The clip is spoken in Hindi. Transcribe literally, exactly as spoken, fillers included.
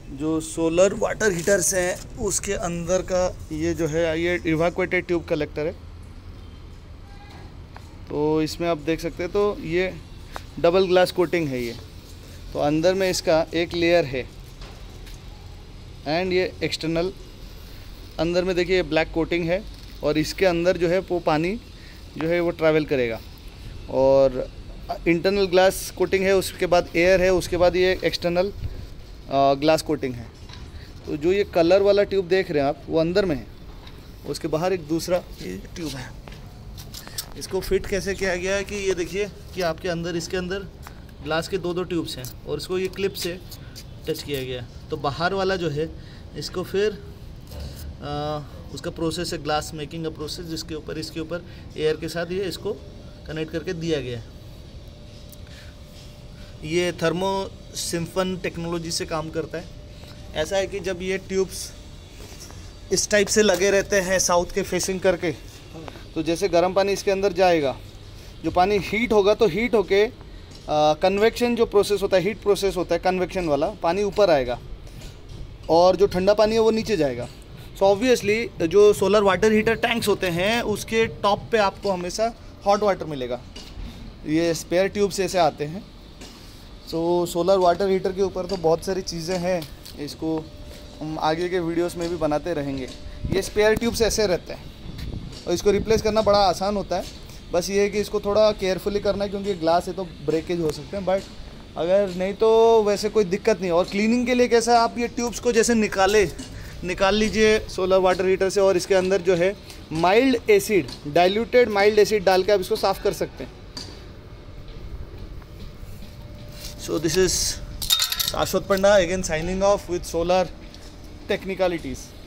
जो सोलर वाटर हीटर्स हैं उसके अंदर का ये जो है ये इवैक्यूएटेड ट्यूब कलेक्टर है। तो इसमें आप देख सकते हैं, तो ये डबल ग्लास कोटिंग है ये। तो अंदर में इसका एक लेयर है एंड ये एक्सटर्नल अंदर में देखिए ब्लैक कोटिंग है, और इसके अंदर जो है वो पानी जो है वो ट्रैवल करेगा। और इंटरनल ग्लास कोटिंग है, उसके बाद एयर है, उसके बाद ये एक्सटर्नल ग्लास कोटिंग है। तो जो ये कलर वाला ट्यूब देख रहे हैं आप वो अंदर में है, उसके बाहर एक दूसरा ये ट्यूब है। इसको फिट कैसे किया गया है कि ये देखिए कि आपके अंदर इसके अंदर ग्लास के दो दो ट्यूब्स हैं और इसको ये क्लिप से टच किया गया है। तो बाहर वाला जो है इसको फिर आ, उसका प्रोसेस है ग्लास मेकिंग का प्रोसेस, जिसके ऊपर इसके ऊपर एयर के साथ ये इसको कनेक्ट करके दिया गया है। ये थर्मो सिम्फन टेक्नोलॉजी से काम करता है। ऐसा है कि जब ये ट्यूब्स इस टाइप से लगे रहते हैं साउथ के फेसिंग करके, तो जैसे गर्म पानी इसके अंदर जाएगा, जो पानी हीट होगा तो हीट होके कन्वेक्शन जो प्रोसेस होता है, हीट प्रोसेस होता है कन्वेक्शन वाला, पानी ऊपर आएगा और जो ठंडा पानी है वो नीचे जाएगा। सो ऑब्वियसली जो सोलर वाटर हीटर टैंक्स होते हैं उसके टॉप पे आपको हमेशा हॉट वाटर मिलेगा। ये स्पेयर ट्यूब्स ऐसे आते हैं। सो सोलर वाटर हीटर के ऊपर तो बहुत सारी चीज़ें हैं, इसको हम आगे के वीडियोस में भी बनाते रहेंगे। ये स्पेयर ट्यूब्स ऐसे रहते हैं और इसको रिप्लेस करना बड़ा आसान होता है। बस ये है कि इसको थोड़ा केयरफुली करना है, क्योंकि ग्लास है तो ब्रेकेज हो सकते हैं, बट अगर नहीं तो वैसे कोई दिक्कत नहीं। और क्लीनिंग के लिए कैसा, आप ये ट्यूब्स को जैसे निकाले निकाल लीजिए सोलर वाटर हीटर से, और इसके अंदर जो है mild acid, diluted mild acid डाल के आप इसको साफ़ कर सकते हैं। So this is Shashwat Panda again signing off with solar technicalities.